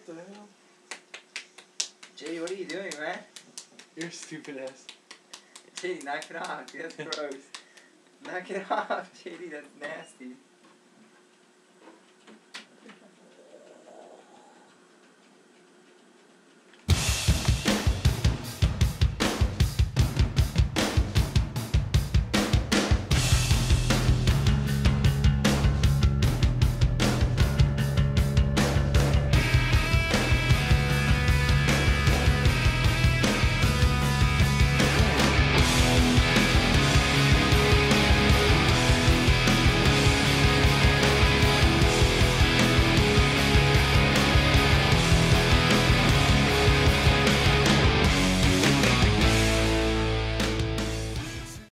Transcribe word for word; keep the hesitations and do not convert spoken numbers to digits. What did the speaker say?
the hell? J D, what are you doing, man? You're stupid ass. J D, knock it off, dude. That's gross. Knock it off, J D. That's nasty.